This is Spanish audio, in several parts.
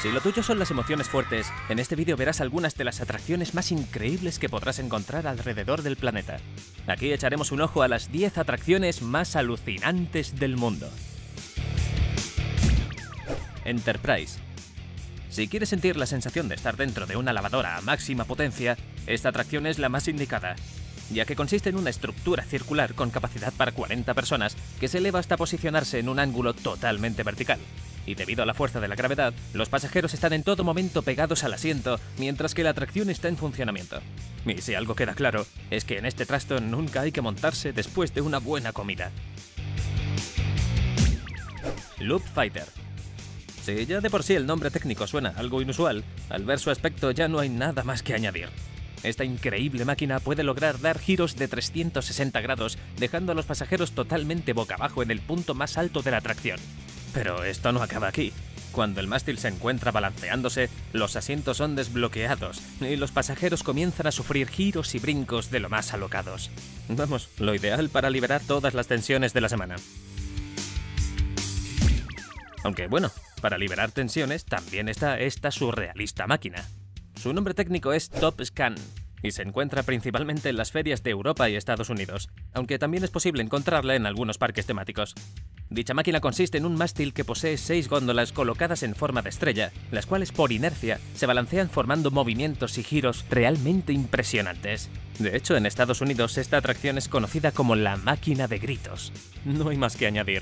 Si lo tuyo son las emociones fuertes, en este vídeo verás algunas de las atracciones más increíbles que podrás encontrar alrededor del planeta. Aquí echaremos un ojo a las 10 atracciones más alucinantes del mundo. Enterprise. Si quieres sentir la sensación de estar dentro de una lavadora a máxima potencia, esta atracción es la más indicada, ya que consiste en una estructura circular con capacidad para 40 personas que se eleva hasta posicionarse en un ángulo totalmente vertical. Y debido a la fuerza de la gravedad, los pasajeros están en todo momento pegados al asiento mientras que la atracción está en funcionamiento. Y si algo queda claro, es que en este trasto nunca hay que montarse después de una buena comida. Loop Fighter. Si ya de por sí el nombre técnico suena algo inusual, al ver su aspecto ya no hay nada más que añadir. Esta increíble máquina puede lograr dar giros de 360 grados, dejando a los pasajeros totalmente boca abajo en el punto más alto de la atracción. Pero esto no acaba aquí. Cuando el mástil se encuentra balanceándose, los asientos son desbloqueados y los pasajeros comienzan a sufrir giros y brincos de lo más alocados. Vamos, lo ideal para liberar todas las tensiones de la semana. Aunque bueno, para liberar tensiones también está esta surrealista máquina. Su nombre técnico es Top Scan y se encuentra principalmente en las ferias de Europa y Estados Unidos, aunque también es posible encontrarla en algunos parques temáticos. Dicha máquina consiste en un mástil que posee 6 góndolas colocadas en forma de estrella, las cuales por inercia se balancean formando movimientos y giros realmente impresionantes. De hecho, en Estados Unidos esta atracción es conocida como la máquina de gritos. No hay más que añadir.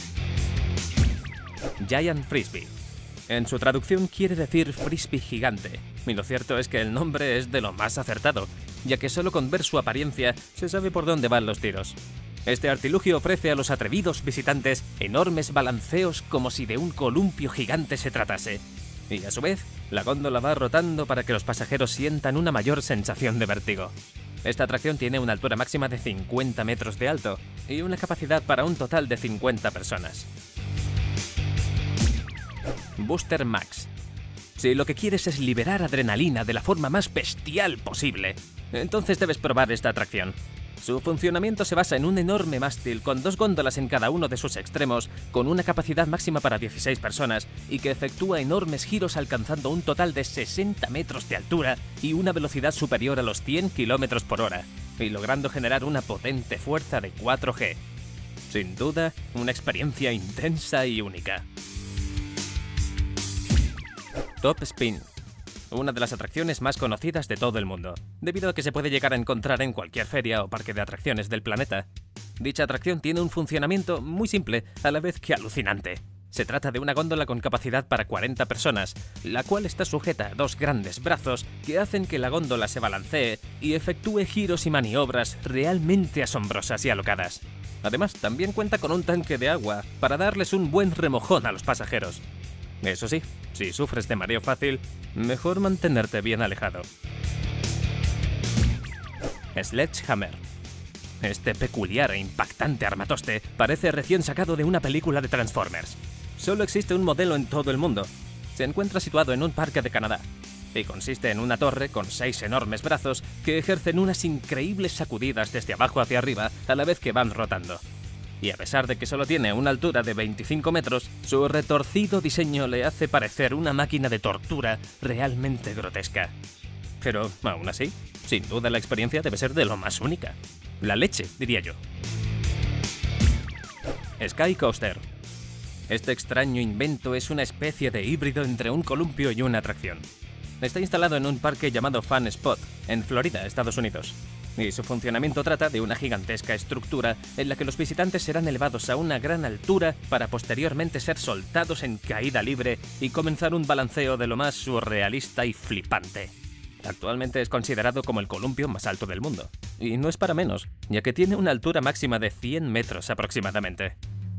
Giant Frisbee. En su traducción quiere decir frisbee gigante, y lo cierto es que el nombre es de lo más acertado, ya que solo con ver su apariencia se sabe por dónde van los tiros. Este artilugio ofrece a los atrevidos visitantes enormes balanceos como si de un columpio gigante se tratase. Y a su vez, la góndola va rotando para que los pasajeros sientan una mayor sensación de vértigo. Esta atracción tiene una altura máxima de 50 metros de alto y una capacidad para un total de 50 personas. Booster Max. Si lo que quieres es liberar adrenalina de la forma más bestial posible, entonces debes probar esta atracción. Su funcionamiento se basa en un enorme mástil con 2 góndolas en cada uno de sus extremos, con una capacidad máxima para 16 personas y que efectúa enormes giros alcanzando un total de 60 metros de altura y una velocidad superior a los 100 km por hora, y logrando generar una potente fuerza de 4G. Sin duda, una experiencia intensa y única. Top Spin. Una de las atracciones más conocidas de todo el mundo, debido a que se puede llegar a encontrar en cualquier feria o parque de atracciones del planeta. Dicha atracción tiene un funcionamiento muy simple, a la vez que alucinante. Se trata de una góndola con capacidad para 40 personas, la cual está sujeta a 2 grandes brazos que hacen que la góndola se balancee y efectúe giros y maniobras realmente asombrosas y alocadas. Además, también cuenta con un tanque de agua para darles un buen remojón a los pasajeros. Eso sí, si sufres de mareo fácil, mejor mantenerte bien alejado. Sledgehammer. Este peculiar e impactante armatoste parece recién sacado de una película de Transformers. Solo existe un modelo en todo el mundo. Se encuentra situado en un parque de Canadá y consiste en una torre con 6 enormes brazos que ejercen unas increíbles sacudidas desde abajo hacia arriba a la vez que van rotando. Y a pesar de que solo tiene una altura de 25 metros, su retorcido diseño le hace parecer una máquina de tortura realmente grotesca. Pero, aún así, sin duda la experiencia debe ser de lo más única. La leche, diría yo. Sky Coaster. Este extraño invento es una especie de híbrido entre un columpio y una atracción. Está instalado en un parque llamado Fun Spot, en Florida, Estados Unidos. Y su funcionamiento trata de una gigantesca estructura en la que los visitantes serán elevados a una gran altura para posteriormente ser soltados en caída libre y comenzar un balanceo de lo más surrealista y flipante. Actualmente es considerado como el columpio más alto del mundo. Y no es para menos, ya que tiene una altura máxima de 100 metros aproximadamente.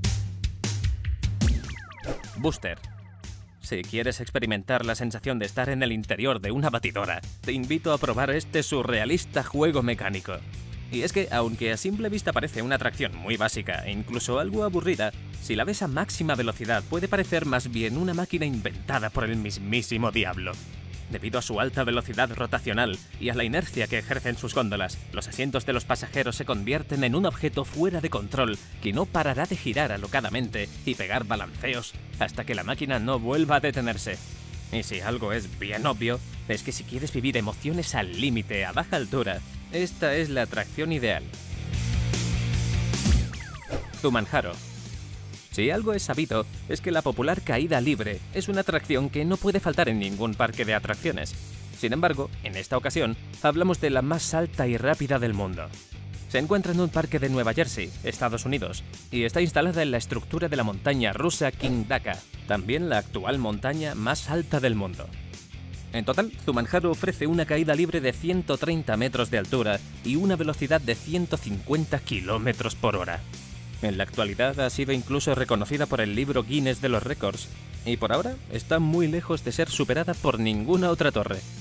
Booster. Si quieres experimentar la sensación de estar en el interior de una batidora, te invito a probar este surrealista juego mecánico. Y es que, aunque a simple vista parece una atracción muy básica e incluso algo aburrida, si la ves a máxima velocidad puede parecer más bien una máquina inventada por el mismísimo diablo. Debido a su alta velocidad rotacional y a la inercia que ejercen sus góndolas, los asientos de los pasajeros se convierten en un objeto fuera de control que no parará de girar alocadamente y pegar balanceos hasta que la máquina no vuelva a detenerse. Y si algo es bien obvio, es que si quieres vivir emociones al límite a baja altura, esta es la atracción ideal. Zumanjaro. Si algo es sabido, es que la popular caída libre es una atracción que no puede faltar en ningún parque de atracciones. Sin embargo, en esta ocasión, hablamos de la más alta y rápida del mundo. Se encuentra en un parque de Nueva Jersey, Estados Unidos, y está instalada en la estructura de la montaña rusa King Daka, también la actual montaña más alta del mundo. En total, Zumanjaro ofrece una caída libre de 130 metros de altura y una velocidad de 150 km por hora. En la actualidad ha sido incluso reconocida por el libro Guinness de los récords, y por ahora está muy lejos de ser superada por ninguna otra torre.